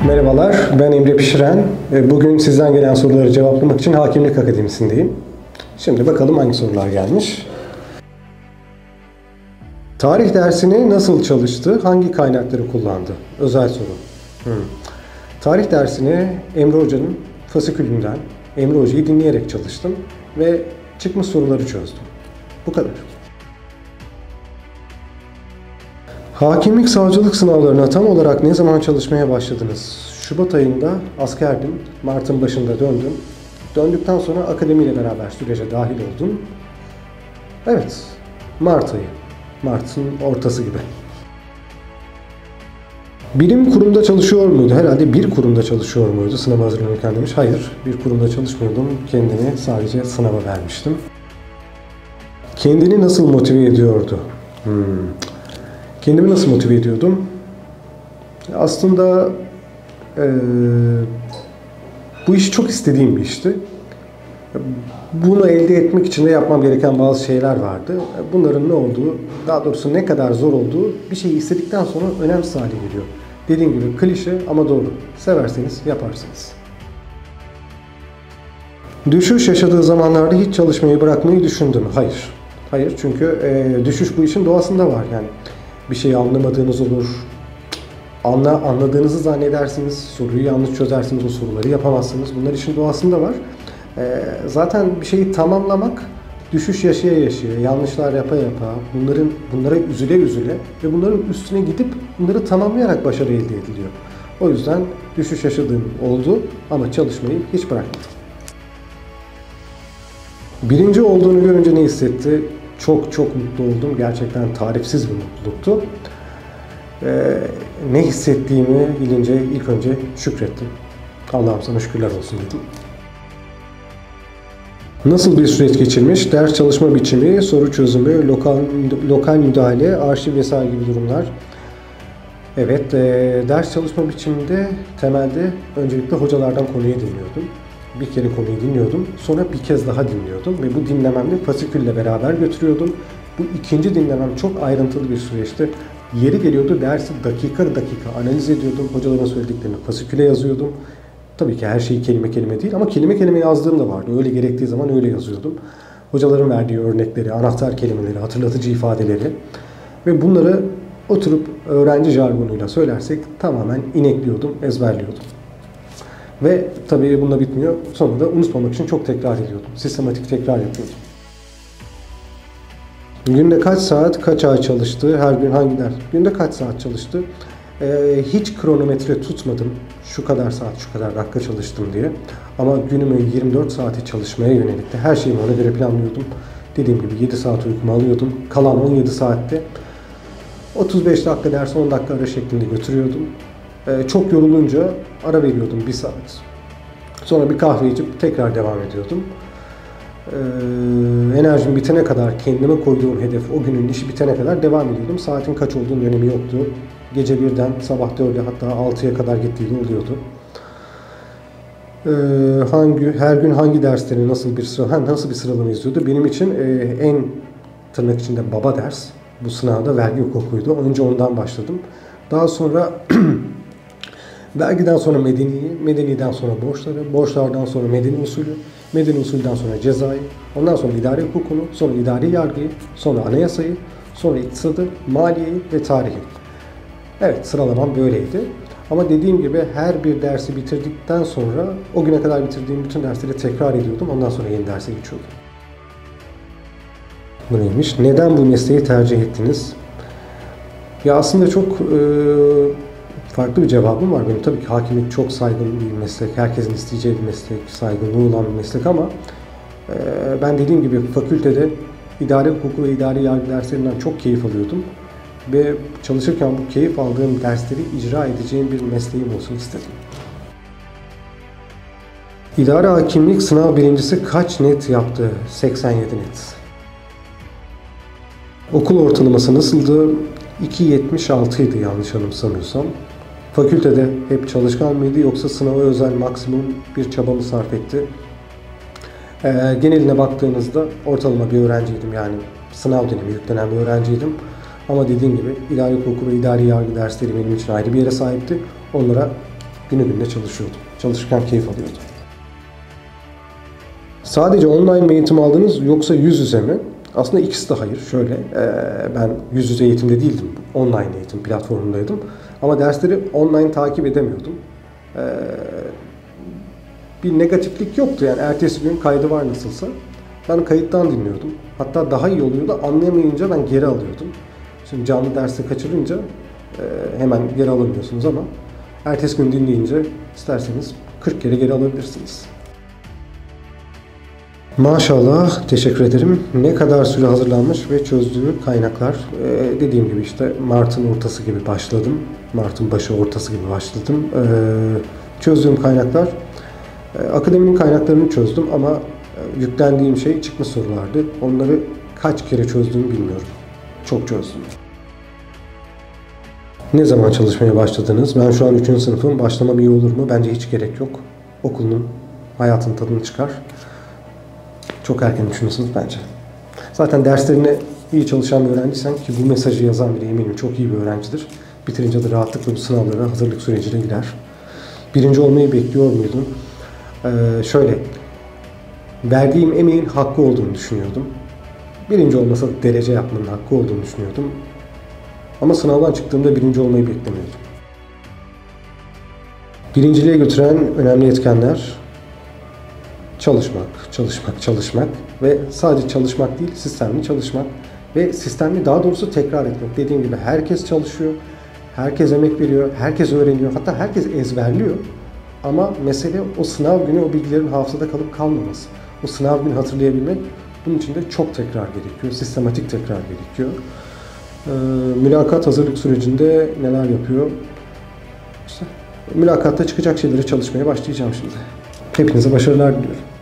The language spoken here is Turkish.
Merhabalar, ben Emre Pişiren. Bugün sizden gelen soruları cevaplamak için Hakimlik Akademisi'ndeyim. Şimdi bakalım hangi sorular gelmiş. Tarih dersini nasıl çalıştı? Hangi kaynakları kullandı? Özel soru. Tarih dersini Emre Hoca'nın fasikülünden, Emre Hoca'yı dinleyerek çalıştım ve çıkmış soruları çözdüm. Bu kadar. Hakimlik savcılık sınavlarına tam olarak ne zaman çalışmaya başladınız? Şubat ayında askerdim. Mart'ın başında döndüm. Döndükten sonra akademiyle beraber sürece dahil oldum. Evet, Mart ayı. Mart'ın ortası gibi. Birim kurumda çalışıyor muydu? Herhalde bir kurumda çalışıyor muydu sınava hazırlanırken demiş. Hayır, bir kurumda çalışmıyordum. Kendimi sadece sınava vermiştim. Kendini nasıl motive ediyordu? Kendimi nasıl motive ediyordum? Aslında bu iş çok istediğim bir işti. Bunu elde etmek için de yapmam gereken bazı şeyler vardı. Bunların ne olduğu, daha doğrusu ne kadar zor olduğu bir şeyi istedikten sonra önemsiz hale geliyor. Dediğim gibi klişe ama doğru. Severseniz yaparsınız. Düşüş yaşadığı zamanlarda hiç çalışmayı bırakmayı düşündü mü? Hayır. Hayır, çünkü düşüş bu işin doğasında var. Yani bir şeyi anlamadığınız olur. Anladığınızı zannedersiniz, soruyu yanlış çözersiniz, o soruları yapamazsınız. Bunlar işin doğasında var. Zaten bir şeyi tamamlamak, düşüş yaşaya yaşaya, yanlışlar yapa yapa, bunlara üzüle üzüle ve bunların üstüne gidip bunları tamamlayarak başarı elde ediliyor. O yüzden düşüş yaşadığım oldu ama çalışmayı hiç bırakmadım. Birinci olduğunu görünce ne hissetti? Çok mutlu oldum. Gerçekten tarifsiz bir mutluluktu. Ne hissettiğimi bilince ilk önce şükrettim. Allah'ım sana şükürler olsun dedim. Nasıl bir süreç geçirmiş? Ders çalışma biçimi, soru çözümü, lokal müdahale, arşiv vesaire gibi durumlar. Evet, ders çalışma biçiminde temelde öncelikle hocalardan konuyu dinliyordum. Bir kere konuyu dinliyordum, sonra bir kez daha dinliyordum ve bu dinlememde fasikülle beraber götürüyordum. Bu ikinci dinlemem çok ayrıntılı bir süreçti. Yeri geliyordu dersi dakika analiz ediyordum. Hocaların söylediklerini fasiküle yazıyordum. Tabii ki her şeyi kelime kelime değil ama kelime kelime yazdığım da vardı. Öyle gerektiği zaman öyle yazıyordum. Hocaların verdiği örnekleri, anahtar kelimeleri, hatırlatıcı ifadeleri ve bunları oturup öğrenci jargonuyla söylersek tamamen inekliyordum, ezberliyordum. Ve tabii bununla bitmiyor. Sonra da unutmamak için çok tekrar ediyordum. Sistematik tekrar yapıyordum. Günde kaç saat, kaç ay çalıştı? Her gün hangi ders? Günde kaç saat çalıştı? Hiç kronometre tutmadım. Şu kadar saat, şu kadar dakika çalıştım diye. Ama günümü 24 saati çalışmaya yönelikti. Her şeyimi ona göre planlıyordum. Dediğim gibi 7 saat uykumu alıyordum. Kalan 17 saatte 35 dakika ders, 10 dakika ara şeklinde götürüyordum. Çok yorulunca ara veriyordum 1 saat. Sonra bir kahve içip tekrar devam ediyordum. Enerjim bitene kadar, kendime koyduğum hedef, o günün işi bitene kadar devam ediyordum. Saatin kaç olduğunun önemi yoktu. Gece 1'den sabah 4'e hatta 6'ya kadar gittiği oluyordu. Her gün hangi dersleri nasıl bir sıralama izliyordu? Benim için en tırnak içinde baba ders bu sınavda vergi hukukuydu. Önce ondan başladım. Daha sonra vergiden sonra medeniyi, medeniden sonra borçları, borçlardan sonra medeni usulü, medeni usulden sonra cezayı, ondan sonra idari hukukunu, sonra idari yargıyı, sonra anayasayı, sonra iktisadı, maliyeyi ve tarihi. Evet, sıralamam böyleydi. Ama dediğim gibi her bir dersi bitirdikten sonra o güne kadar bitirdiğim bütün dersleri tekrar ediyordum. Ondan sonra yeni derse geçiyordum. Bu neymiş? Neden bu mesleği tercih ettiniz? Ya aslında çok farklı bir cevabım var benim. Tabii ki hakimlik çok saygın bir meslek. Herkesin isteyeceği bir meslek, saygınlığı olan bir meslek ama ben dediğim gibi fakültede idare hukuku ve idari yargı derslerinden çok keyif alıyordum. Ve çalışırken bu keyif aldığım dersleri icra edeceğim bir mesleğim olsun istedim. İdare hakimlik sınav birincisi kaç net yaptı? 87 net. Okul ortalaması nasıldı? 2.76 idi yanlış anımsamıyorsam. Fakültede hep çalışkan mıydı yoksa sınava özel maksimum bir çaba mı sarf etti? Geneline baktığınızda ortalama bir öğrenciydim, yani sınav dönemi yüklenen bir öğrenciydim. Ama dediğim gibi idari hukuku ve idari yargı dersleri benim için ayrı bir yere sahipti. Onlara günü gününe çalışıyordum. Çalışırken keyif alıyordum. Sadece online mi eğitim aldınız yoksa yüz yüze mi? Aslında ikisi de hayır. Şöyle, ben yüz yüze eğitimde değildim. Online eğitim platformundaydım. Ama dersleri online takip edemiyordum. Bir negatiflik yoktu. Yani ertesi gün kaydı var nasılsa. Ben kayıttan dinliyordum. Hatta daha iyi oluyordu. Anlayamayınca ben geri alıyordum. Şimdi canlı dersi kaçırınca hemen geri alamıyorsunuz ama ertesi gün dinleyince isterseniz 40 kere geri alabilirsiniz. Maşallah, teşekkür ederim. Ne kadar süre hazırlanmış ve çözdüğü kaynaklar. Dediğim gibi işte Mart'ın ortası gibi başladım. Mart'ın başı ortası gibi başladım. Çözdüğüm kaynaklar, akademinin kaynaklarını çözdüm ama yüklendiğim şey çıkmış sorulardı. Onları kaç kere çözdüğümü bilmiyorum. Çok çözdüm. Ne zaman çalışmaya başladınız? Ben şu an 3. sınıfım. Başlamam iyi olur mu? Bence hiç gerek yok. Okulun, hayatın tadını çıkar. Çok erken 3. sınıf bence. Zaten derslerine iyi çalışan bir öğrenciysen, ki bu mesajı yazan biri eminim çok iyi bir öğrencidir. Bitirince de rahatlıkla bu sınavlara hazırlık sürecine gider. Birinci olmayı bekliyor muydun? Şöyle, verdiğim emeğin hakkı olduğunu düşünüyordum. Birinci olmasa da derece yapmanın hakkı olduğunu düşünüyordum. Ama sınavdan çıktığımda birinci olmayı beklemiyordum. Birinciliğe götüren önemli etkenler: çalışmak, çalışmak, çalışmak ve sadece çalışmak değil, sistemli çalışmak ve sistemli, daha doğrusu tekrar etmek. Dediğim gibi herkes çalışıyor, herkes emek veriyor, herkes öğreniyor, hatta herkes ezberliyor. Ama mesele o sınav günü o bilgilerin hafızada kalıp kalmaması. O sınav günü hatırlayabilmek, bunun için de çok tekrar gerekiyor, sistematik tekrar gerekiyor. Mülakat hazırlık sürecinde neler yapıyor? İşte mülakatta çıkacak şeyleri çalışmaya başlayacağım şimdi. Hepinize başarılar diliyorum.